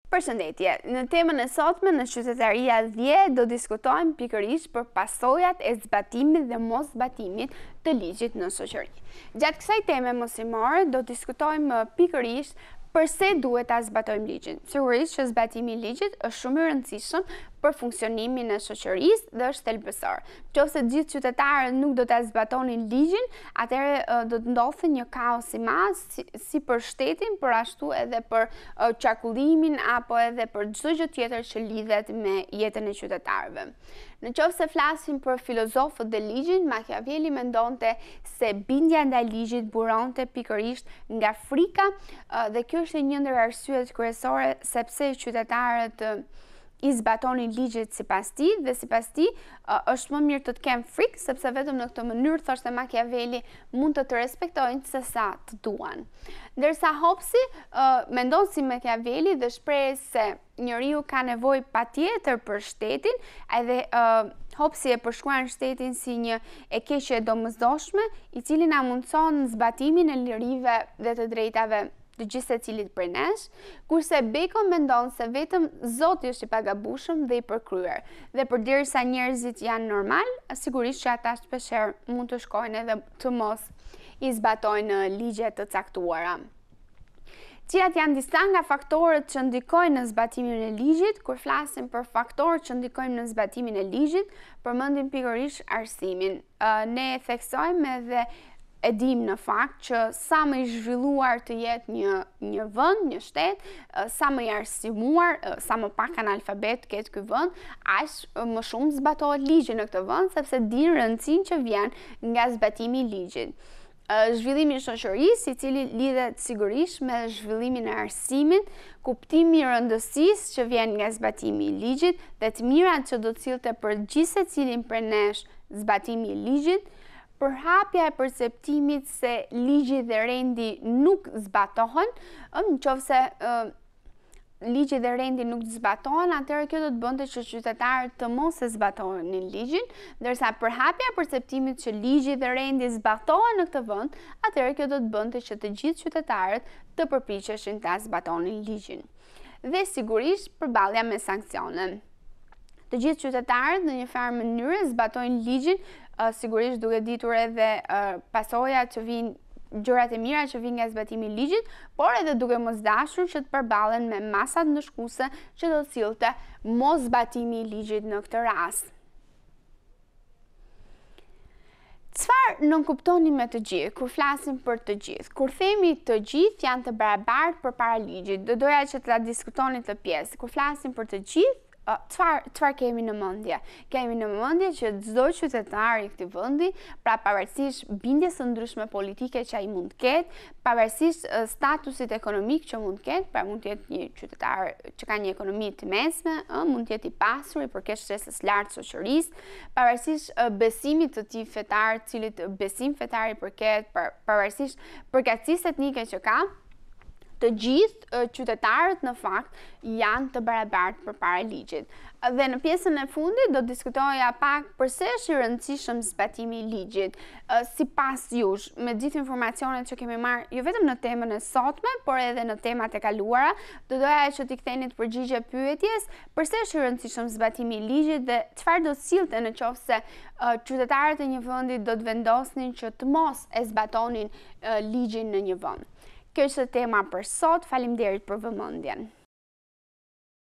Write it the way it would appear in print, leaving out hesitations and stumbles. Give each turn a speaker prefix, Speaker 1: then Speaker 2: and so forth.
Speaker 1: Përshëndetje, në temën e sotme në Qytetaria 10 do diskutojmë pikërisht për pasojat e zbatimit dhe mos zbatimit të ligjit në shoqëri. Gjatë kësaj teme mosimore do diskutojmë pikërisht përse duhet ta zbatojmë ligjin. Sigurisht që zbatimi i ligjit është shumë i rëndësishëm për funksionimin e shoqërisë dhe është thelbësor. Nëse gjithë qytetarët nuk do ta zbatonin ligjin, atëherë do të ndodhte një kaos i madh si për shtetin, por ashtu edhe për qarkullimin apo edhe për çdo gjë tjetër që lidhet me jetën e qytetarëve. Nëse flasim për filozofët e ligjit, Machiavelli mendonte se bindja ndaj ligjit buronte pikërisht nga frika dhe kjo është një ndër arsyet kryesore sepse qytetarët I zbatonin ligjet sipas tij dhe sipas tij është më mirë të kemë frikë sepse vetëm në këtë mënyrë thoshte Machiavelli mund të respektojnë se sa të duan. Ndërsa Hobbesi mendon si Machiavelli dhe shpreh se njeriu ka nevojë patjetër për shtetin, edhe Hobbesi e përshkruan shtetin si një e keqe e domosdoshme, I cili na mundson zbatimin e lirive dhe të drejtave të gjithë secilit prej nesh, kurse Bacon mendon se vetëm Zoti është I pagabueshëm dhe I përkryer. Dhe përderisa njerëzit janë normal, sigurisht që ata shpeshherë mund të shkojnë edhe të mos I zbatojnë ligjet të caktuara. Cilat janë disa nga faktorët që ndikojnë në zbatimin e ligjit? Kur flasim për faktorët që ndikojnë në zbatimin e ligjit, përmendim pikërisht arsimin. Ne theksojmë edhe e dim në fakt që sa më I zhvilluar të jetë një vend, një shtet, sa më I arsimuar, sa më pak analfabet ketë ky vend, aq më shumë zbatohet ligji në këtë vend, sepse din rëndësinë që vjen nga zbatimi I ligjit. Zhvillimi I shoqërisë, I cili lidhet sigurisht me zhvillimin e arsimit, kuptimi I rëndësisë që vjen nga zbatimi I ligjit dhe të mirat që do të sillte për gjithë secilin prej nesh zbatimi I ligjit, përhapja e perceptimit se ligji dhe rendi nuk zbatohen, nëse ligji dhe rendi nuk zbatohen, atëherë kjo do të bënte që qytetarët të mos e zbatonin ligjin, ndërsa përhapja e perceptimit që ligji dhe rendi zbatohen në këtë vend, atëherë kjo do të bënte që të gjithë qytetarët të përpiqeshin ta zbatonin ligjin. Dhe sigurisht përballja me sanksione. Të gjithë qytetarët në një farë mënyrë zbatojnë ligjin, sigurisht duke ditur edhe pasojat që vijnë, gjërat e mira që vijnë nga zbatimi I ligjit, por edhe duke mos dashur që të përballen me masat ndëshkuese që do të sillte mos zbatimi I ligjit në këtë rast. Çfarë nuk kuptoni me të gjithë kur flasim për të gjithë? Kur themi të gjithë janë të barabartë përpara ligjit, do doja që ta diskutoni këtë pjesë. Kur flasim për të gjithë, çfarë kemi në mendje? Kemi në mendje që çdo qytetar I këtij vendi, pra pavarësisht bindjes së ndryshme politike që ai mund të ketë, pavarësisht statusit ekonomik që mund të ketë, pra mund të jetë një qytetar që ka një ekonomi të mesme, mund të jetë I pasur, I përket shtresës lartë shoqërisë, pavarësisht besimit të tij fetar, cilit besim fetar I përket, pavarësisht përkatësisë etnike që ka, të gjithë qytetarët në fakt janë të barabartë përpara ligjit. Dhe në pjesën e fundit do diskutoja pak përse është I rëndësishëm zbatimi I ligjit. Sipas jush, me gjithë informacionet që kemi marrë, jo vetëm në temën e sotme, por edhe në temat e kaluara, do doja që t'i ktheni të përgjigje pyetjes përse është I rëndësishëm zbatimi I ligjit dhe çfarë do sillte nëse qytetarët e një vendi do të vendosnin që të mos e zbatonin ligjin në një vend. Kjo është tema për sot, faleminderit për vëmendjen.